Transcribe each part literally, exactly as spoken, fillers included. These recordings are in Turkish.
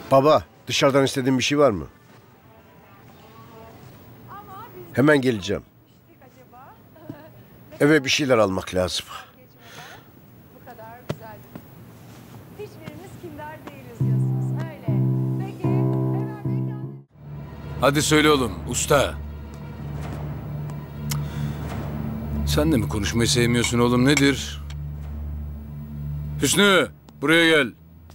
Baba, dışarıdan istediğin bir şey var mı? Hemen geleceğim. Eve bir şeyler almak lazım. Bu kadar güzel. Hiçbirimiz kindar değiliz diyorsunuz. Öyle. Peki, hemen mekan... Hadi söyle oğlum, usta. Sen de mi konuşmayı sevmiyorsun oğlum, nedir? Hüsnü, buraya gel.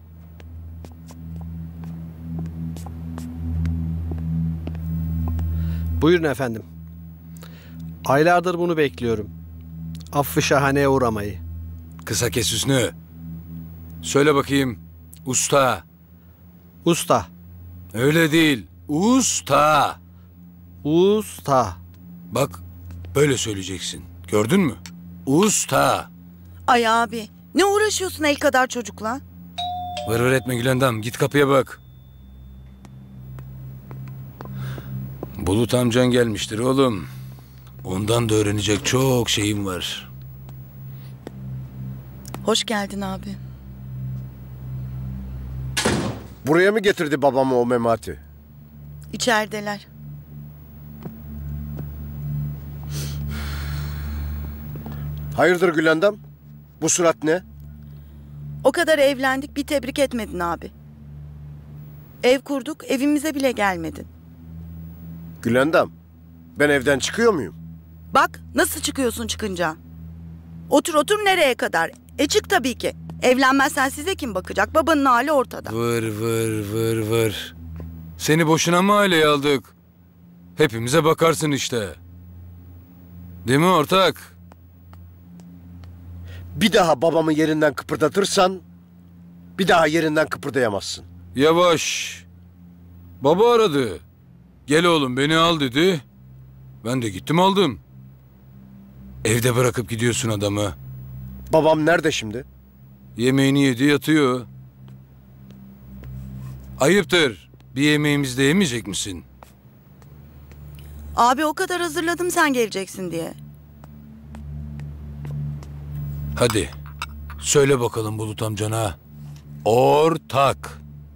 Buyurun efendim. Aylardır bunu bekliyorum. Affı şahaneye uğramayı. Kısa kes Hüsnü. Söyle bakayım, usta. Usta. Öyle değil, usta. Usta. Bak, böyle söyleyeceksin. Gördün mü? Usta. Ay abi, ne uğraşıyorsun el kadar çocukla? Vır vır etme Gülendam, git kapıya bak. Bulut amcan gelmiştir oğlum. Ondan da öğrenecek çok şeyim var. Hoş geldin abi. Buraya mı getirdi babamı o Memati? İçerideler. Hayırdır Gülendam? Bu surat ne? O kadar evlendik, bir tebrik etmedin abi. Ev kurduk, evimize bile gelmedin. Gülendam, ben evden çıkıyor muyum? Bak nasıl çıkıyorsun çıkınca. Otur otur nereye kadar? E çık tabii ki. Evlenmezsen size kim bakacak? Babanın hali ortada. Vır vır vır vır. Seni boşuna mı aileye aldık? Hepimize bakarsın işte. Değil mi ortak? Bir daha babamı yerinden kıpırdatırsan bir daha yerinden kıpırdayamazsın. Yavaş. Baba aradı. Gel oğlum beni al dedi. Ben de gittim aldım. Evde bırakıp gidiyorsun adamı. Babam nerede şimdi? Yemeğini yedi yatıyor. Ayıptır. Bir yemeğimizi de yemeyecek misin? Abi o kadar hazırladım sen geleceksin diye. Hadi. Söyle bakalım Bulut amcana. Ortak.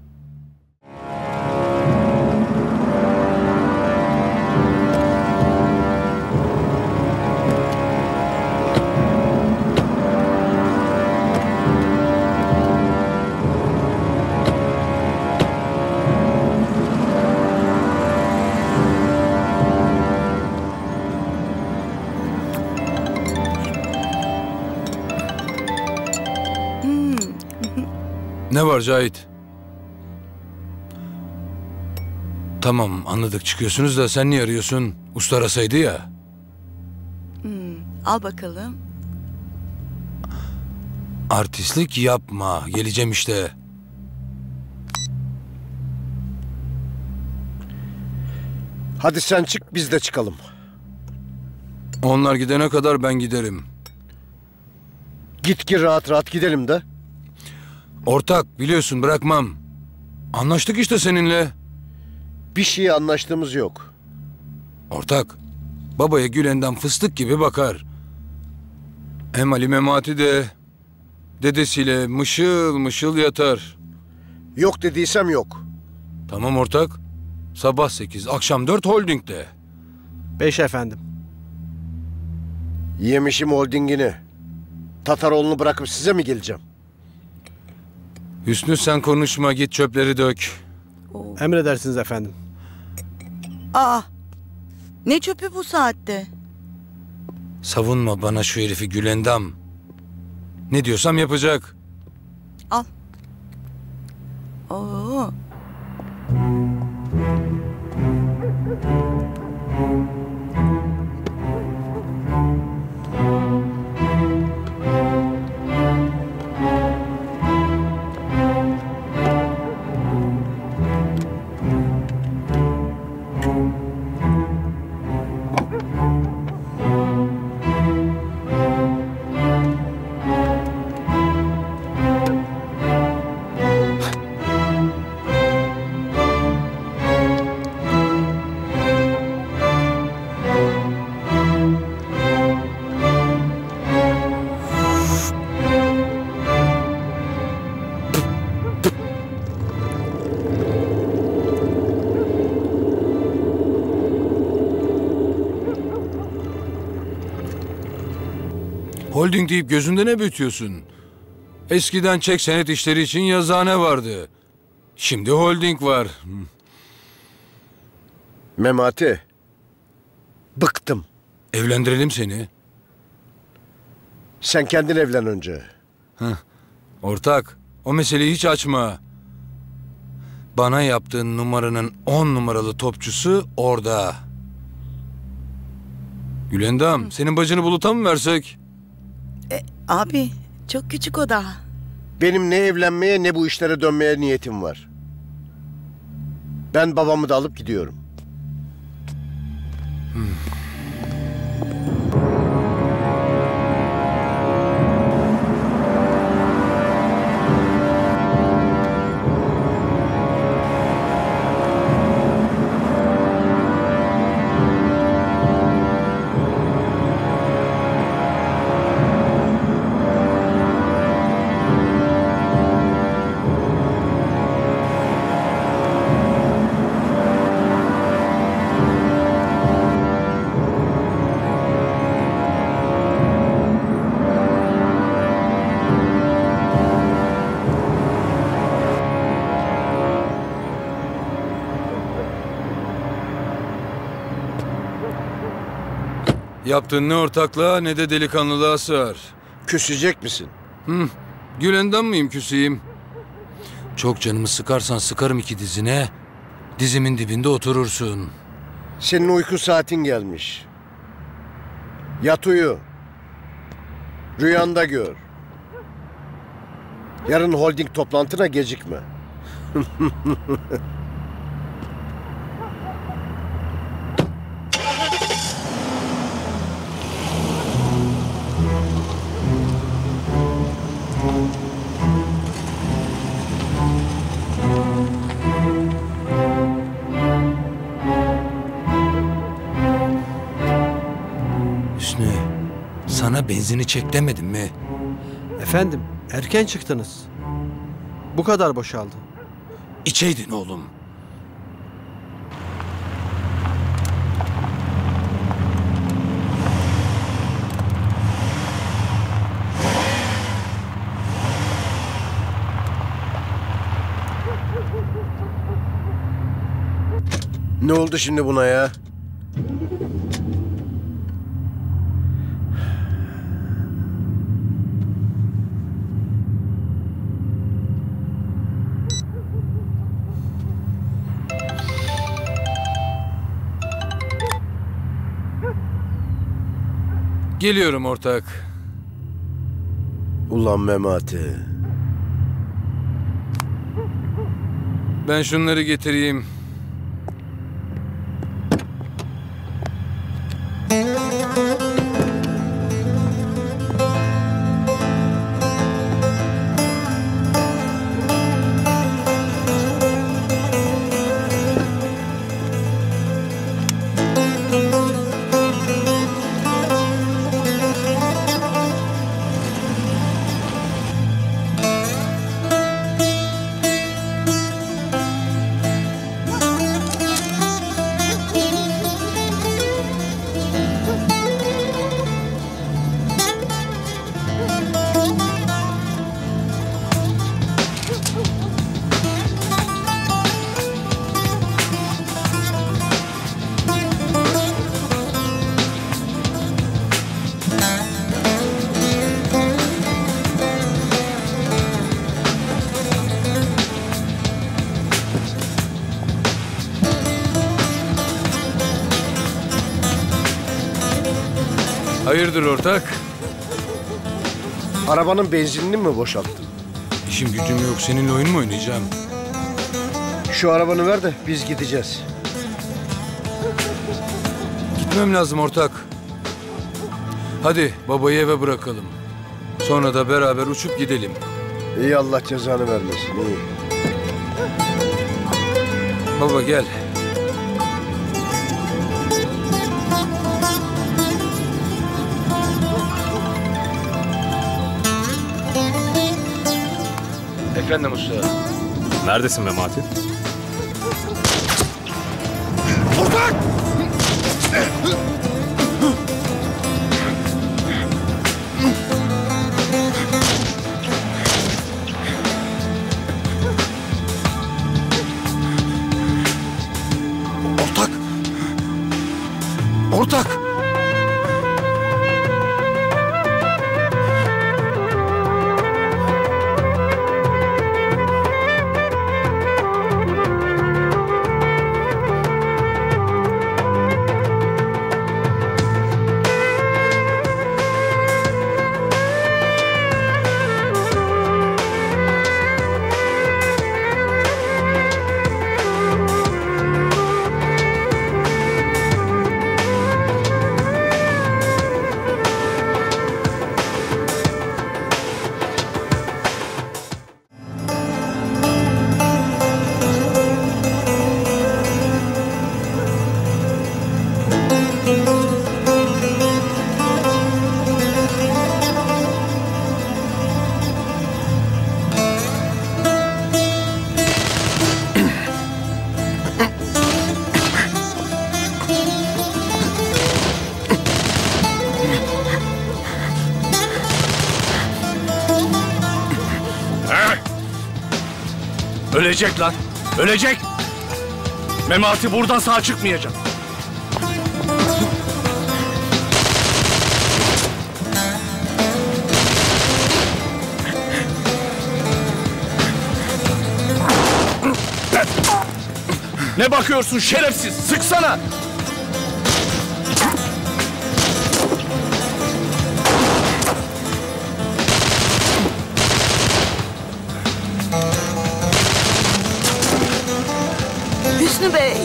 Ne var Cahit? Tamam anladık çıkıyorsunuz da sen niye arıyorsun? Usta arasaydı ya. Hmm, al bakalım. Artistlik yapma. Geleceğim işte. Hadi sen çık biz de çıkalım. Onlar gidene kadar ben giderim. Git ki rahat rahat gidelim de. Ortak biliyorsun bırakmam. Anlaştık işte seninle. Bir şeye anlaştığımız yok. Ortak, babaya Gülendam fıstık gibi bakar. Hem Ali Memati de dedesiyle mışıl mışıl yatar. Yok dediysem yok. Tamam ortak. Sabah sekiz, akşam dört holdingde. Beş efendim. Yemişim holdingini. Tataroğlu'nu bırakıp size mi geleceğim? Hüsnü sen konuşma git çöpleri dök. Oo. Emredersiniz efendim. Aa, ne çöpü bu saatte? Savunma bana şu herifi Gülendam. Ne diyorsam yapacak. Al. Oo. Holding deyip gözünde ne büyütüyorsun? Eskiden çek senet işleri için yazıhane vardı. Şimdi holding var. Memati. Bıktım. Evlendirelim seni. Sen kendin evlen önce. Ortak, o meseleyi hiç açma. Bana yaptığın numaranın on numaralı topçusu orada. Gülendam, senin bacını Bulut'a mı versek? Abi çok küçük o daha. Benim ne evlenmeye ne bu işlere dönmeye niyetim var. Ben babamı da alıp gidiyorum. Yaptığın ne ortaklığa ne de delikanlılığa sığar. Küsecek misin? Hı, Gülendam mıyım küseyim? Çok canımı sıkarsan sıkarım iki dizine. Dizimin dibinde oturursun. Senin uyku saatin gelmiş. Yat uyu. Rüyanda gör. Yarın holding toplantına gecikme. Hüsnü, sana benzini çek demedim mi? Efendim, erken çıktınız. Bu kadar boşaldı. İçeydin oğlum. Ne oldu şimdi buna ya? Geliyorum ortak. Ulan Memati. Ben şunları getireyim. Hayırdır ortak? Arabanın benzinini mi boşalttın? İşim gücüm yok. Seninle oyun mu oynayacağım? Şu arabanı ver de biz gideceğiz. Gitmem lazım ortak. Hadi babayı eve bırakalım. Sonra da beraber uçup gidelim. İyi, Allah cezanı vermesin. İyi. Baba gel. Efendim usta. Neredesin Memati? Ortak! Ortak! Ölecek lan. Ölecek. Memati buradan sağ çıkmayacak. Ne bakıyorsun şerefsiz? Sıksana. Hüsnü Bey.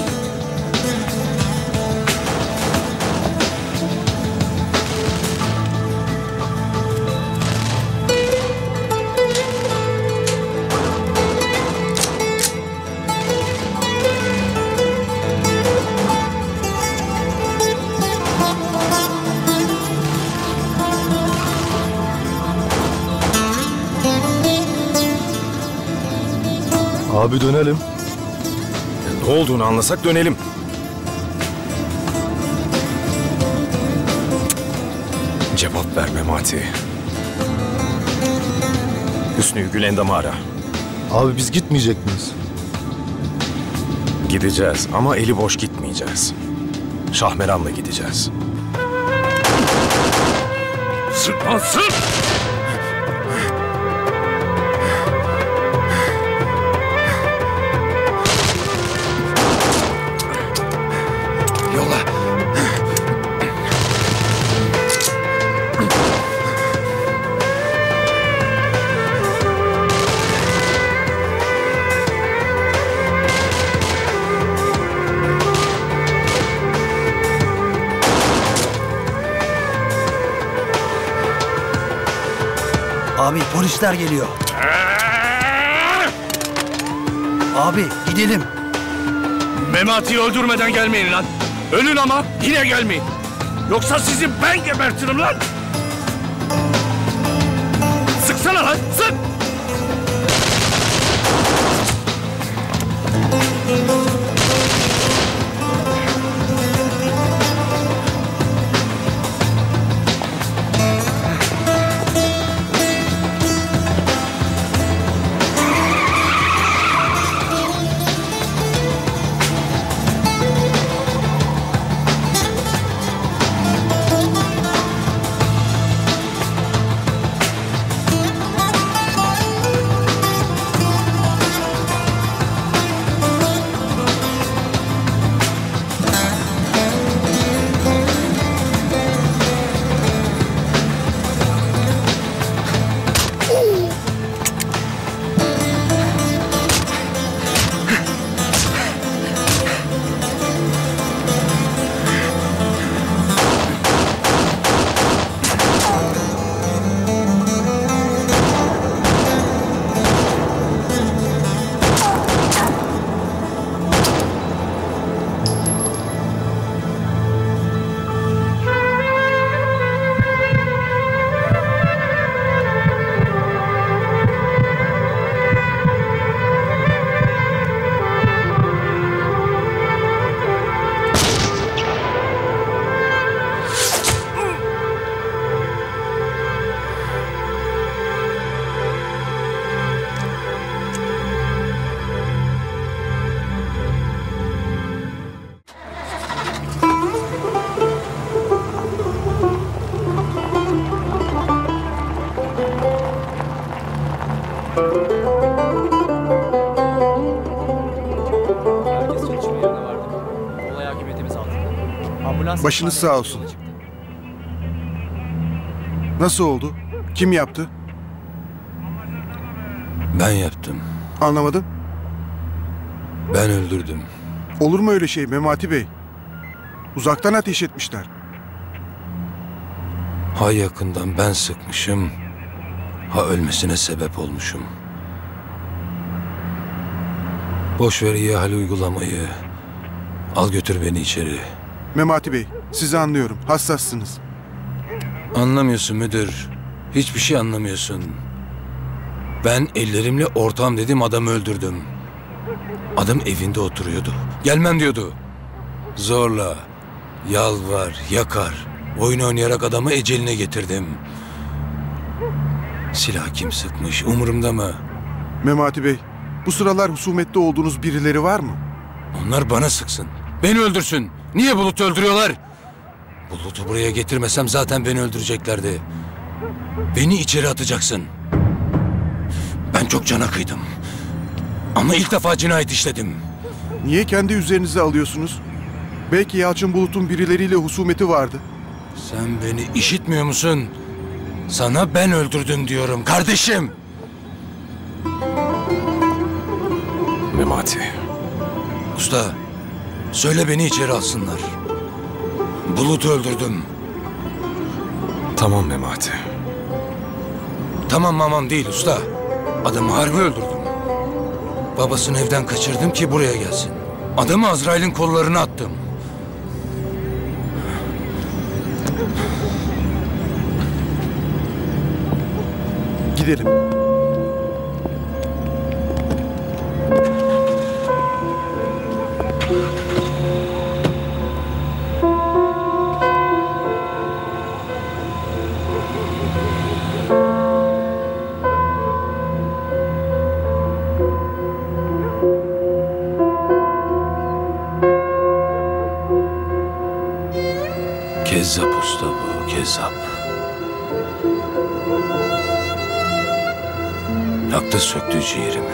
Abi dönelim. Ne olduğunu anlasak dönelim. Cevap ver Memati. Hüsnü'yü Gülendam'ı ara. Abi biz gitmeyecek miyiz? Gideceğiz ama eli boş gitmeyeceğiz. Şahmeran'la gideceğiz. Sık lan sık! Yola! Abi polisler geliyor. Abi gidelim. Memati'yi öldürmeden gelmeyin lan. Ölün ama yine gelmeyin. Yoksa sizi ben gebertirim lan. Sıksana lan, sık! Başınız sağ olsun. Nasıl oldu? Kim yaptı? Ben yaptım. Anlamadım. Ben öldürdüm. Olur mu öyle şey Memati Bey? Uzaktan ateş etmişler. Ha yakından ben sıkmışım, ha ölmesine sebep olmuşum. Boş ver iyi hal uygulamayı. Al götür beni içeri. Memati Bey, sizi anlıyorum. Hassassınız. Anlamıyorsun müdür. Hiçbir şey anlamıyorsun. Ben ellerimle ortağım dedim, adamı öldürdüm. Adam evinde oturuyordu. Gelmem diyordu. Zorla, yalvar, yakar. Oyun oynayarak adamı eceline getirdim. Silah kim sıkmış umurumda mı? Memati Bey, bu sıralar husumette olduğunuz birileri var mı? Onlar bana sıksın. Beni öldürsün. Niye Bulut'u öldürüyorlar? Bulut'u buraya getirmesem zaten beni öldüreceklerdi. Beni içeri atacaksın. Ben çok cana kıydım. Ama ilk defa cinayet işledim. Niye kendi üzerinize alıyorsunuz? Belki Yalçın Bulut'un birileriyle husumeti vardı. Sen beni işitmiyor musun? Sana ben öldürdüm diyorum kardeşim. Memati. Usta, söyle beni içeri alsınlar. Bulut'u öldürdüm. Tamam Memati. Tamam mamam değil usta. Adamı harbi öldürdüm. Babasını evden kaçırdım ki buraya gelsin. Adamı Azrail'in kollarına attım. Gidelim. Kezzap usta bu, kezzap. Yaktı söktü ciğerimi.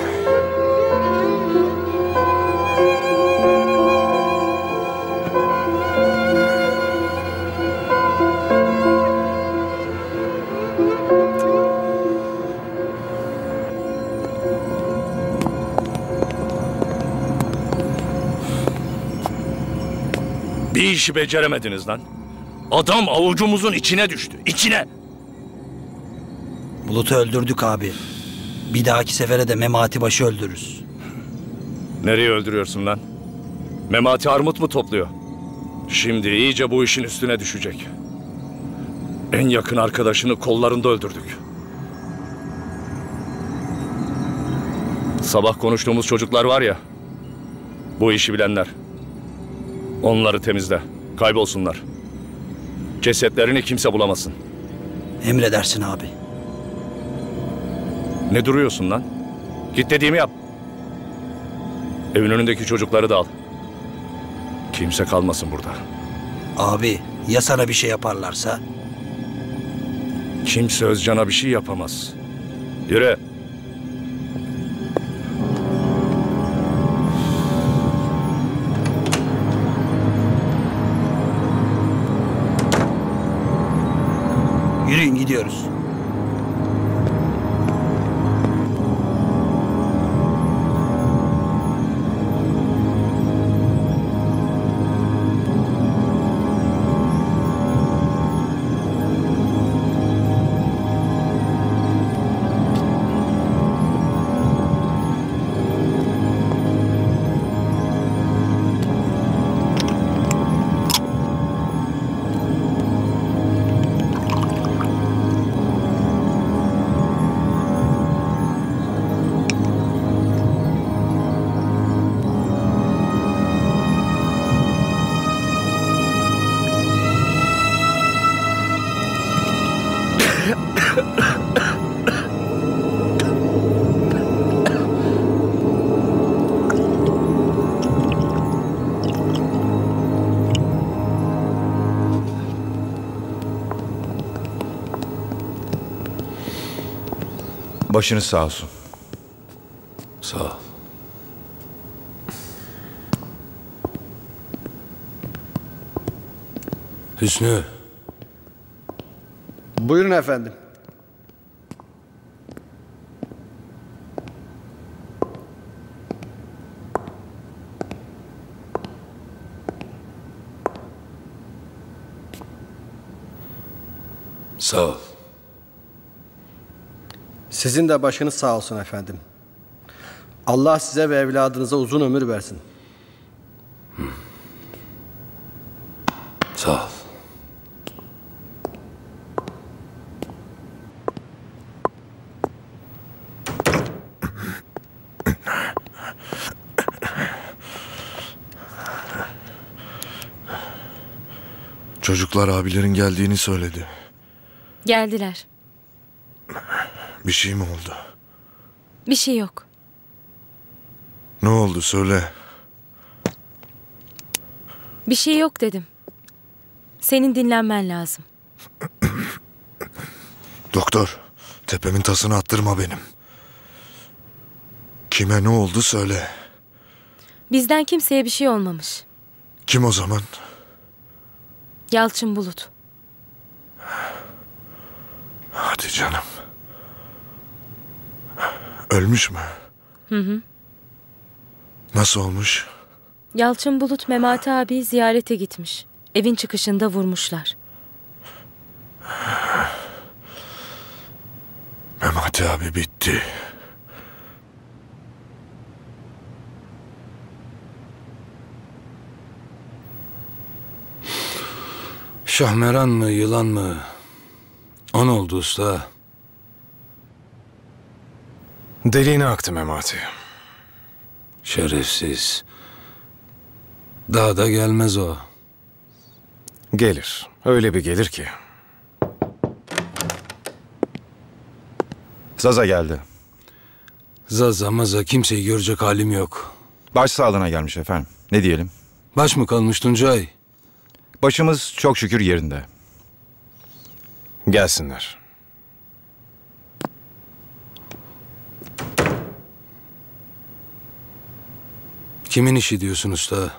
Bir işi beceremediniz lan. Adam avucumuzun içine düştü. İçine. Bulut'u öldürdük abi. Bir dahaki sefere de Memati başı öldürürüz. Nereye öldürüyorsun lan? Memati armut mu topluyor? Şimdi iyice bu işin üstüne düşecek. En yakın arkadaşını kollarında öldürdük. Sabah konuştuğumuz çocuklar var ya, bu işi bilenler. Onları temizle, kaybolsunlar. Cesetlerini kimse bulamasın. Emredersin abi. Ne duruyorsun lan? Git dediğimi yap. Evin önündeki çocukları da al. Kimse kalmasın burada. Abi ya sana bir şey yaparlarsa? Kimse Özcan'a bir şey yapamaz. Yürü. Yürüyün gidiyoruz. Başınız sağ olsun. Sağ ol. Hüsnü. Buyurun efendim. Sağ ol. Sizin de başınız sağ olsun efendim. Allah size ve evladınıza uzun ömür versin. Sağ ol. Çocuklar abilerin geldiğini söyledi. Geldiler. Bir şey mi oldu? Bir şey yok. Ne oldu söyle. Bir şey yok dedim. Senin dinlenmen lazım. Doktor, tepemin tasını attırma benim. Kime ne oldu söyle. Bizden kimseye bir şey olmamış. Kim o zaman? Yalçın Bulut. Hadi canım. Ölmüş mü? Hı hı. Nasıl olmuş? Yalçın Bulut Memati abi ziyarete gitmiş. Evin çıkışında vurmuşlar. Memati abi bitti. Şahmeran mı, yılan mı? O ne oldu usta? Deliğine aktı Memati. Şerefsiz. Daha da gelmez o. Gelir. Öyle bir gelir ki. Zaza geldi. Zaza maza kimseyi görecek halim yok. Baş sağlığına gelmiş efendim. Ne diyelim? Baş mı kalmış Tuncay? Başımız çok şükür yerinde. Gelsinler. Kimin işi diyorsun usta?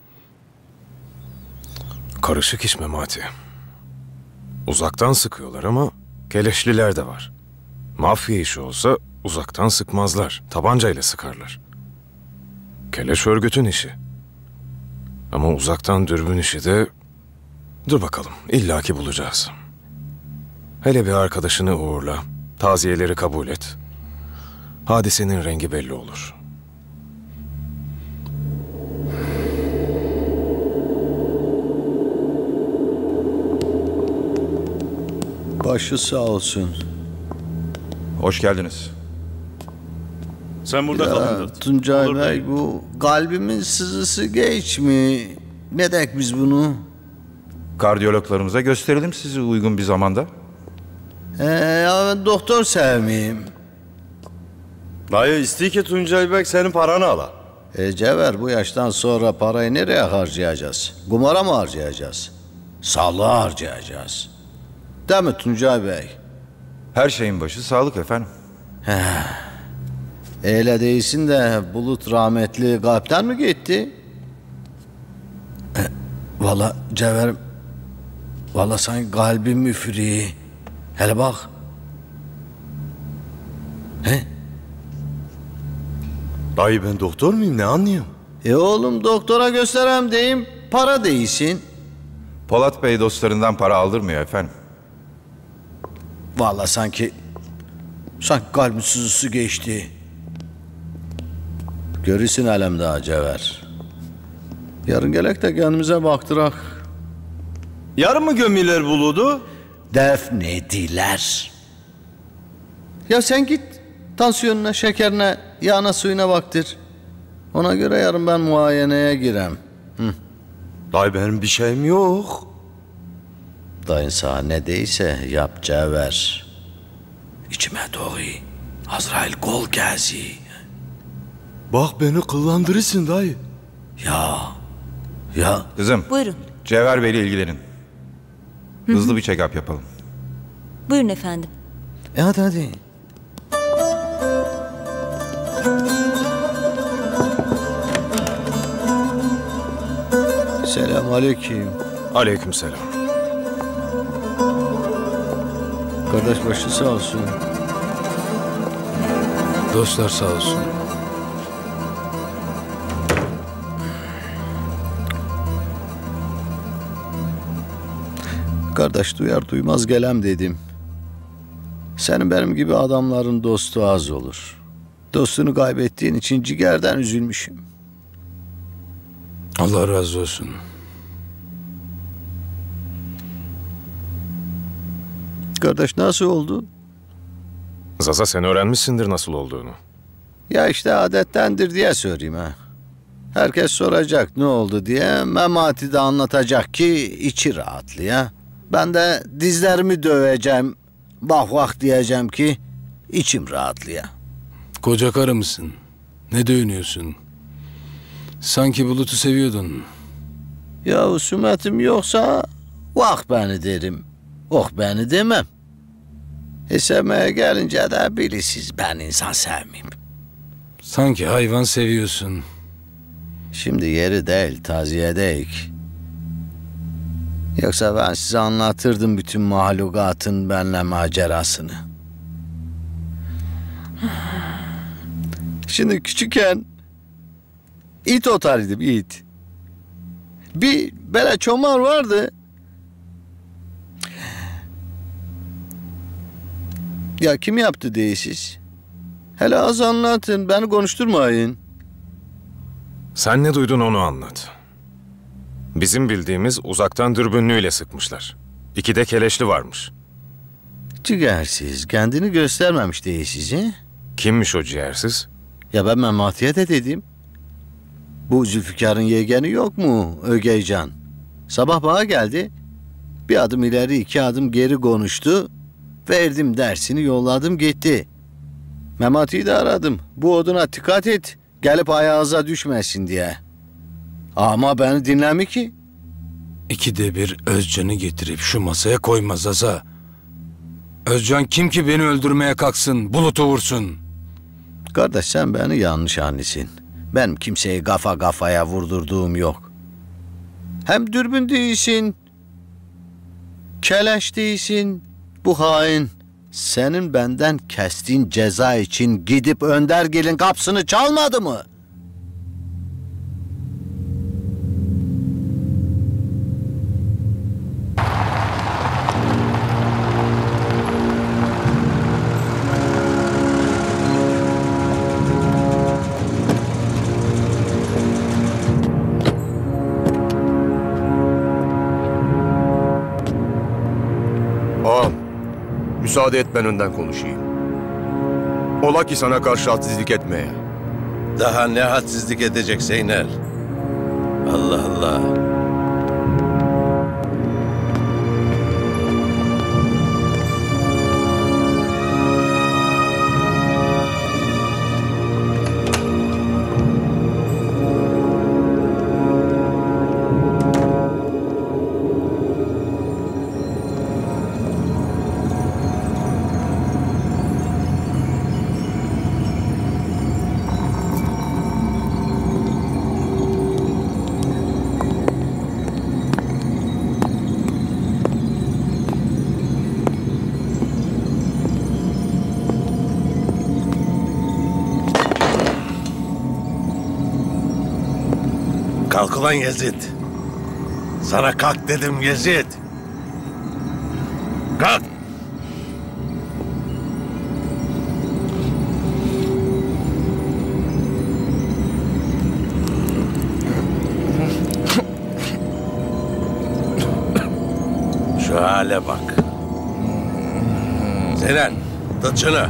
Karışık iş Memati. Uzaktan sıkıyorlar ama keleşliler de var. Mafya işi olsa uzaktan sıkmazlar. Tabancayla sıkarlar. Keleş örgütün işi. Ama uzaktan dürbün işi de... Dur bakalım, illaki bulacağız. Hele bir arkadaşını uğurla. Taziyeleri kabul et. Hadisenin rengi belli olur. Başı sağ olsun. Hoş geldiniz. Sen burada Ya, kalın. Tuncay Olur Bey, bu kalbimin sızısı geç mi? Ne dek biz bunu? Kardiyologlarımıza gösterelim sizi uygun bir zamanda. Ee, ya ben doktor sevmeyeyim. Dayı istiyor ki Tuncay Bey senin paranı ala. E Cevher, bu yaştan sonra parayı nereye harcayacağız? Kumara mı harcayacağız? Sağlığa harcayacağız. Değil mi Tuncay Bey? Her şeyin başı sağlık efendim. He. Öyle değilsin de Bulut rahmetli kalpten mi gitti? E, Valla Cevher, valla sanki kalbim müfri. Hele bak. He? Dayı ben doktor muyum ne anlıyorum? E oğlum, doktora gösterem deyim, para değilsin. Polat Bey dostlarından para aldırmıyor efendim. Valla sanki, sanki kalbin sızısı geçti. Görürsün alem daha Cevher. Yarın gelek de kendimize baktırak. Yarın mı gömüler buludu? Defnediler. Ya sen git tansiyonuna, şekerine, yağına, suyuna baktır. Ona göre yarın ben muayeneye girem. Hı. Dayı benim bir şeyim yok. Dayın sana ne deyse yap Cevher. İçime doğru. Azrail kol gezi. Bak beni kullandırırsın dayı. Ya. Ya. Kızım. Buyurun. Cevher Bey'le ilgilenin. Hızlı bir check-up yapalım. Buyurun efendim. E hadi hadi. Selamünaleyküm. Aleykümselam. Kardeş başı sağ olsun. Dostlar sağ olsun. Kardeş duyar duymaz gelem dedim. Senin benim gibi adamların dostu az olur. Dostunu kaybettiğin için ciğerden üzülmüşüm. Allah razı olsun. Kardeş nasıl oldu? Zaza sen öğrenmişsindir nasıl olduğunu. Ya işte adettendir diye söyleyeyim ha. Herkes soracak ne oldu diye. Memati de anlatacak ki içi rahatlıyor. Ben de dizlerimi döveceğim. Bak bak diyeceğim ki içim rahatlıyor. Koca karı mısın? Ne dövünüyorsun? Sanki Bulut'u seviyordun. Ya husumetim yoksa vah beni derim. Oh beni demem. E sevmeye gelince de bilisiz ben insan sevmeyeyim. Sanki hayvan seviyorsun. Şimdi yeri değil taziyedeyik. Yoksa ben size anlatırdım bütün mahlukatın benimle macerasını. Şimdi küçükken it otarıydım it. Bir böyle çomar vardı. Ya kim yaptı değişiz? Hele az anlatın, beni konuşturmayın. Sen ne duydun onu anlat. Bizim bildiğimiz uzaktan dürbünlüyle sıkmışlar. İki de keleşli varmış. Ciğersiz, kendini göstermemiş değişiz he? Kimmiş o ciğersiz? Ya ben Memati'ye de dedim. Bu Zülfikar'ın yeğeni yok mu Ögeycan? Sabah bana geldi. Bir adım ileri iki adım geri konuştu. Verdim dersini yolladım gitti. Memati'yi de aradım. Bu oduna dikkat et. Gelip ayağınıza düşmesin diye. Ama beni dinlemi ki. İkide bir Özcan'ı getirip şu masaya koyma Zaza. Özcan kim ki beni öldürmeye kalksın, Bulut'u vursun? Kardeş sen beni yanlış anlısın. Benim kimseyi kafa kafaya vurdurduğum yok. Hem dürbün değilsin, keleş değilsin. Bu hain senin benden kestiğin ceza için gidip Öndergil'in kapısını çalmadı mı? Ağam, müsaade et ben önden konuşayım. Ola ki sana karşı hadsizlik etmeye. Daha ne hadsizlik edecek Zeynel? Allah Allah. Kalk ulan Yezid. Sana kalk dedim Yezid. Kalk. Şu hale bak. Zeynel, tut şunu.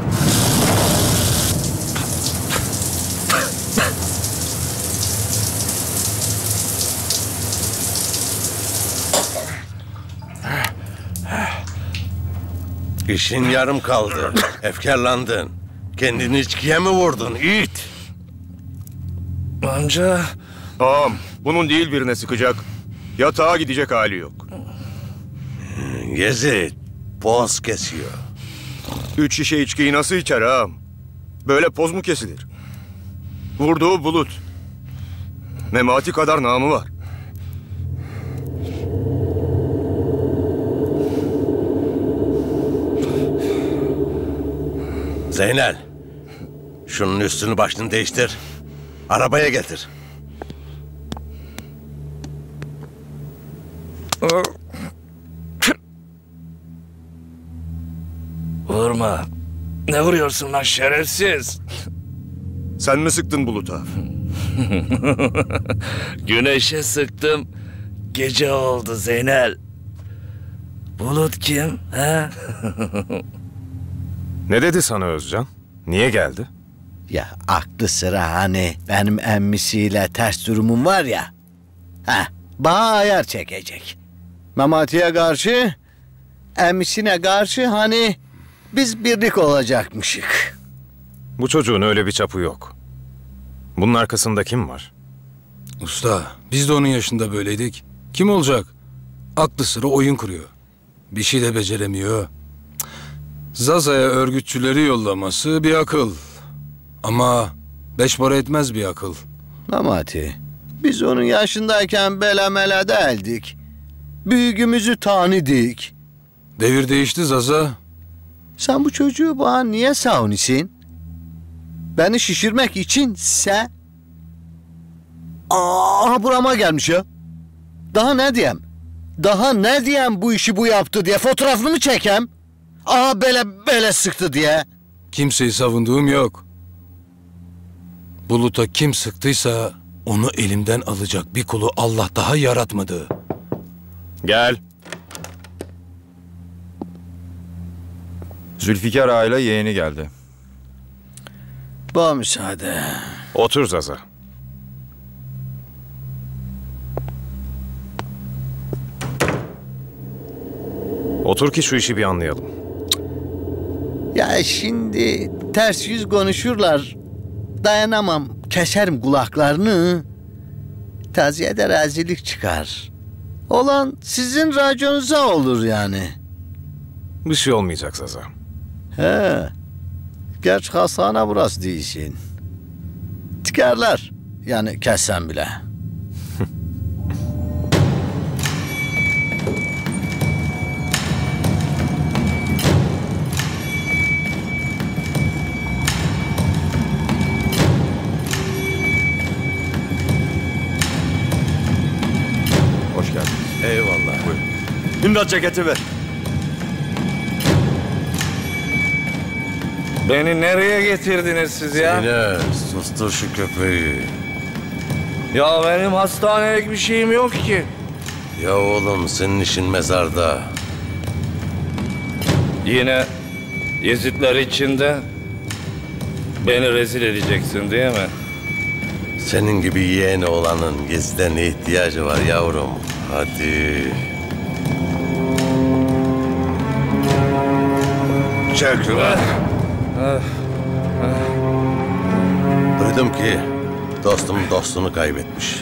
İşin yarım kaldı. Efkarlandın. Kendini içkiye mi vurdun it? Amca. Ağam, bunun değil birine sıkacak. Yatağa gidecek hali yok. Yezid, poz kesiyor. Üç şişe içkiyi nasıl içer ağam? Böyle poz mu kesilir? Vurduğu Bulut. Memati kadar namı var. Zeynel, şunun üstünü başını değiştir. Arabaya getir. Vurma. Ne vuruyorsun lan şerefsiz? Sen mi sıktın Bulut'a? Güneşe sıktım. Gece oldu Zeynel. Bulut kim? He? Ne dedi sana Özcan? Niye geldi? Ya aklı sıra hani benim emmisiyle ters durumum var ya. Heh, bana ayar çekecek. Memati'ye karşı, emmisine karşı hani biz birlik olacakmışık. Bu çocuğun öyle bir çapı yok. Bunun arkasında kim var? Usta, biz de onun yaşında böyleydik. Kim olacak? Aklı sıra oyun kuruyor. Bir şey de beceremiyor. Zaza'ya örgütçüleri yollaması bir akıl. Ama beş para etmez bir akıl. Memati, biz onun yaşındayken belemele değildik. Büyüğümüzü tanıdık. Devir değişti Zaza. Sen bu çocuğu bana niye savunuyorsun? Beni şişirmek içinse... Aa, burama gelmiş ya. Daha ne diyeyim? Daha ne diyeyim bu işi bu yaptı diye fotoğrafını mı çekem? Aha böyle böyle sıktı diye. Kimseyi savunduğum yok. Bulut'a kim sıktıysa onu elimden alacak bir kulu Allah daha yaratmadı. Gel. Zülfikar Ağa ile yeğeni geldi. Bana müsaade. Otur Zaza. Otur ki şu işi bir anlayalım. Ya şimdi ters yüz konuşurlar. Dayanamam. Keserim kulaklarını. Taziyede rezillik çıkar. Olan sizin raconuza olur yani. Bir şey olmayacak Zaza. He. Gerçi hastane burası değilsin. Çıkarlar. Yani kessen bile. Hoş geldiniz. Eyvallah. Buyurun. İmdat ceketi ver. Beni nereye getirdiniz siz ya? Zeynel, sustur şu köpeği. Ya benim hastanelik bir şeyim yok ki. Ya oğlum, senin işin mezarda. Yine Yezidler içinde beni rezil edeceksin değil mi? Senin gibi yeğeni olanın Yezid'e ne ihtiyacı var yavrum? Hadi. Çek ulan. Duydum ki dostum dostunu kaybetmiş.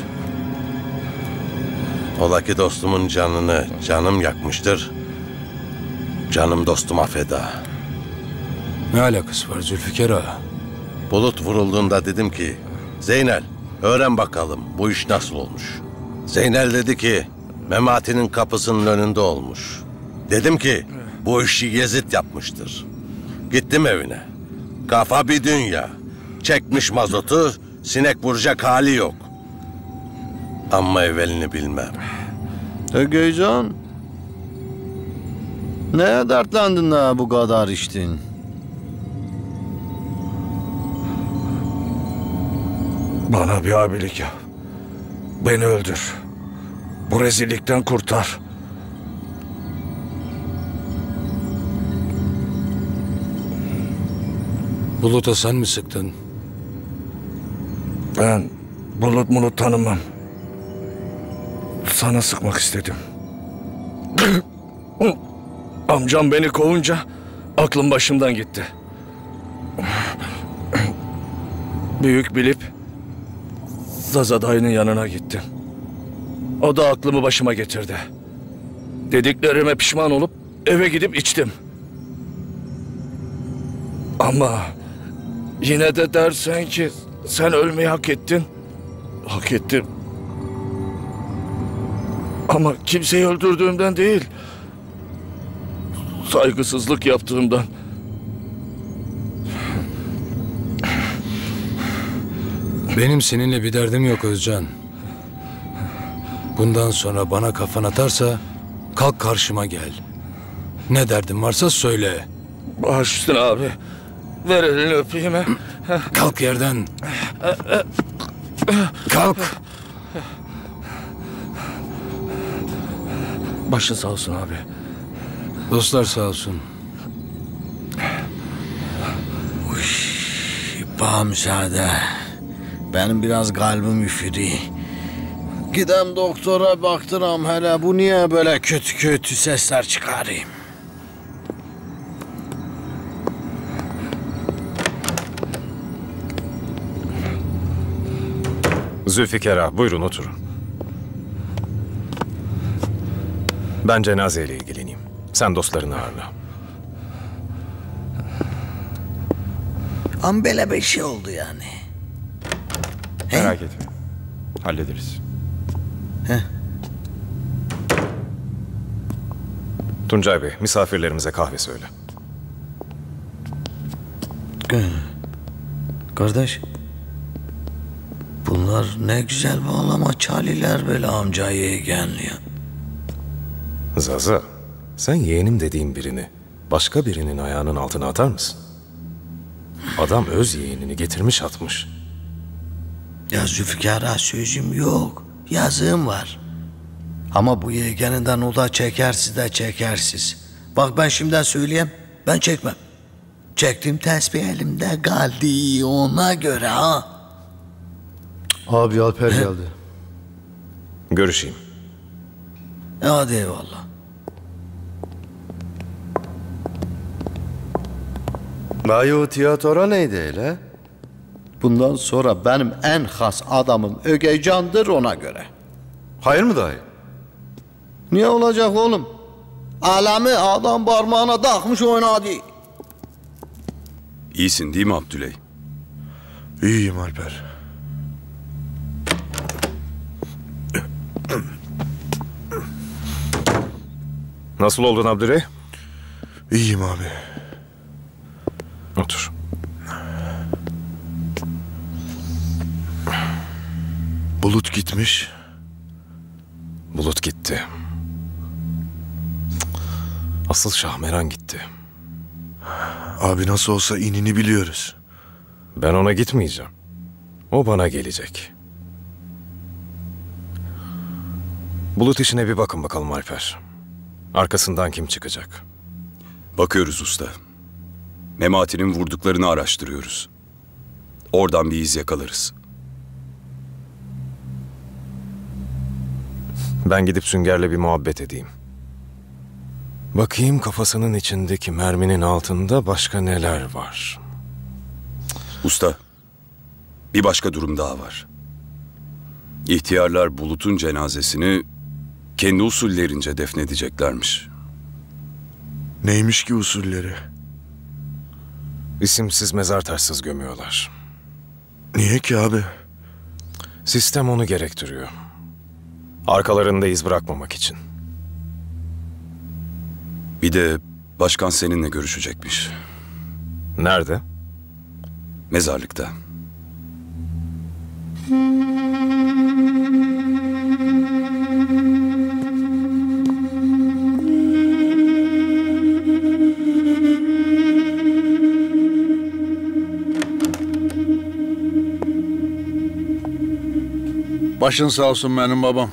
Ola ki dostumun canını canım yakmıştır. Canım dostuma feda. Ne alakası var Zülfikar Ağa? Bulut vurulduğunda dedim ki, Zeynel öğren bakalım bu iş nasıl olmuş. Zeynel dedi ki, Memati'nin kapısının önünde olmuş. Dedim ki, bu işi Yezid yapmıştır. Gittim evine. Kafa bir dünya. Çekmiş mazotu, sinek vuracak hali yok. Ama evvelini bilmem. Egeycan. Neye dertlendin ha bu kadar içtin? Bana bir abilik yap. Beni öldür. Bu rezillikten kurtar. Bulut'a sen mi sıktın? Ben bulut mulut tanımam. Sana sıkmak istedim. Amcam beni kovunca aklım başımdan gitti. Büyük bilip Zaza dayının yanına gittim. O da aklımı başıma getirdi. Dediklerime pişman olup eve gidip içtim. Ama yine de dersen ki sen ölmeyi hak ettin. Hak ettim. Ama kimseyi öldürdüğümden değil. Saygısızlık yaptığımdan. Benim seninle bir derdim yok Özcan. Bundan sonra bana kafan atarsa kalk karşıma gel. Ne derdin varsa söyle. Baş üstüne abi. Ver elini öpeyim. He. Kalk yerden. Kalk. Başın sağ olsun abi. Dostlar sağ olsun. Uy, bana müsaade. Benim biraz kalbim üşüdü. Gidem doktora baktıram hele bu niye böyle kötü kötü sesler çıkarayım. Zülfikar ağa, buyurun oturun. Ben cenazeyle ilgileneyim. Sen dostlarını ağırla. Ama böyle bir şey oldu yani. Merak etme. Hallederiz. Heh. Tuncay Bey, misafirlerimize kahve söyle. Kardeş. Bunlar ne güzel bağlama çaliler böyle amcayı yeğenliyor. Zaza, sen yeğenim dediğin birini başka birinin ayağının altına atar mısın? Adam öz yeğenini getirmiş atmış. Ya Zülfikar'a sözüm yok. Yazığım var. Ama bu yeğeninden o da çekersiz de çekersiz. Bak ben şimdiden söyleyeyim. Ben çekmem. Çektiğim tesbih elimde kaldı ona göre ha. Abi Alper geldi. Görüşeyim. Hadi eyvallah. Dayı o tiyatro neydi öyle? Bundan sonra benim en has adamım Ögeycan'dır ona göre. Hayır mı dayı? Niye olacak oğlum? Alemi adam parmağına takmış oynadı. İyisin değil mi Abdüley? İyiyim Alper. Nasıl oldun Abdüley? İyiyim abi. Otur. Bulut gitmiş. Bulut gitti. Asıl Şahmeran gitti. Abi nasıl olsa inini biliyoruz. Ben ona gitmeyeceğim. O bana gelecek. Bulut işine bir bakın bakalım Alper. Arkasından kim çıkacak? Bakıyoruz usta. Memati'nin vurduklarını araştırıyoruz. Oradan bir iz yakalarız. Ben gidip Sünger'le bir muhabbet edeyim. Bakayım kafasının içindeki merminin altında başka neler var. Usta, bir başka durum daha var. İhtiyarlar Bulut'un cenazesini kendi usullerince defnedeceklermiş. Neymiş ki usulleri? İsimsiz mezar taşsız gömüyorlar. Niye ki abi? Sistem onu gerektiriyor. Arkalarında iz bırakmamak için. Bir de başkan seninle görüşecekmiş. Nerede? Mezarlıkta. Başın sağ olsun benim babam.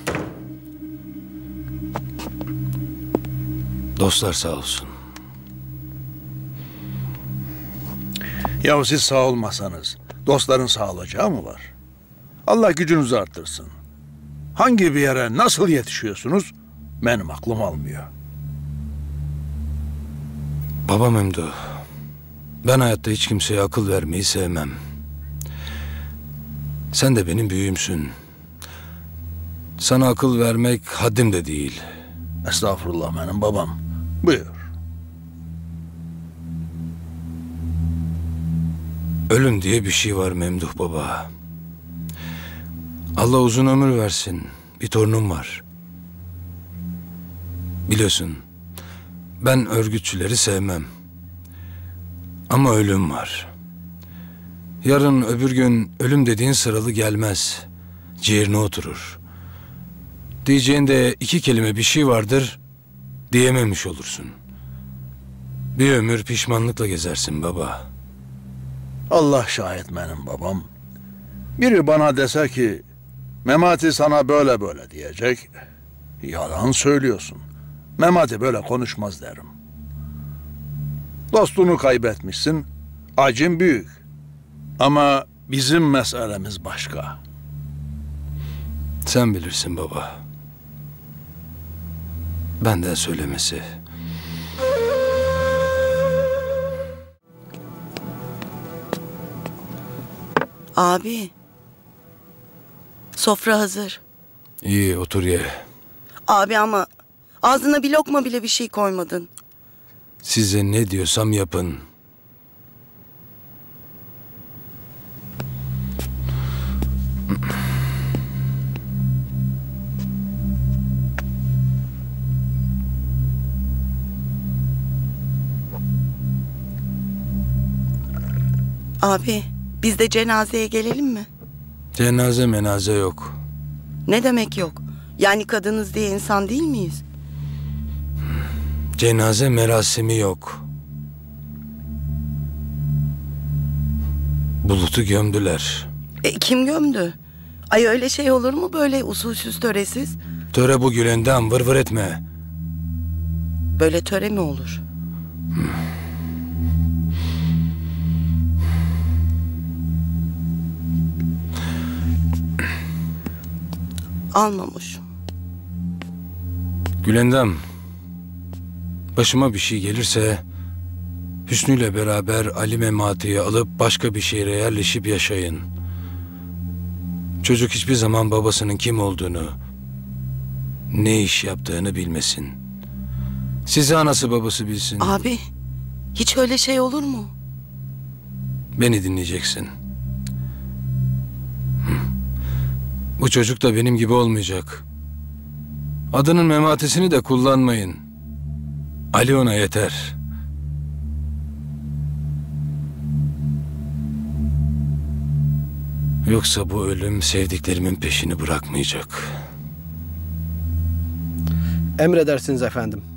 Dostlar sağ olsun. Ya siz sağ olmasanız dostların sağ olacağı mı var? Allah gücünüzü arttırsın. Hangi bir yere nasıl yetişiyorsunuz benim aklım almıyor. Babam Memduh. Ben hayatta hiç kimseye akıl vermeyi sevmem. Sen de benim büyüğümsün. Sana akıl vermek haddim de değil. Estağfurullah benim babam. Buyur. Ölüm diye bir şey var Memduh baba. Allah uzun ömür versin. Bir torunum var. Biliyorsun, ben örgütçüleri sevmem. Ama ölüm var. Yarın öbür gün ölüm dediğin sıralı gelmez. Ciğerine oturur. Diyeceğinde iki kelime bir şey vardır, diyememiş olursun. Bir ömür pişmanlıkla gezersin baba. Allah şahit benim babam. Biri bana dese ki Memati sana böyle böyle diyecek. Yalan söylüyorsun. Memati böyle konuşmaz derim. Dostunu kaybetmişsin. Acın büyük. Ama bizim meselemiz başka. Sen bilirsin baba. Benden söylemesi. Abi. Sofra hazır. İyi otur ye. Abi ama ağzına bir lokma bile bir şey koymadın. Size ne diyorsam yapın. Abi biz de cenazeye gelelim mi? Cenaze menaze yok. Ne demek yok? Yani kadınız diye insan değil miyiz? Cenaze merasimi yok. Bulut'u gömdüler. E, kim gömdü? Ay öyle şey olur mu böyle usulsüz töresiz? Töre bu Gülendam, vır vır etme. Böyle töre mi olur? Almamış. Gülendam, başıma bir şey gelirse Hüsnü'yle beraber Ali Memati'yi alıp başka bir şehre yerleşip yaşayın. Çocuk hiçbir zaman babasının kim olduğunu, ne iş yaptığını bilmesin. Sizi anası babası bilsin. Abi, hiç öyle şey olur mu? Beni dinleyeceksin. Bu çocuk da benim gibi olmayacak. Adının Memati'sini de kullanmayın. Ali ona yeter. Yoksa bu ölüm sevdiklerimin peşini bırakmayacak. Emredersiniz efendim.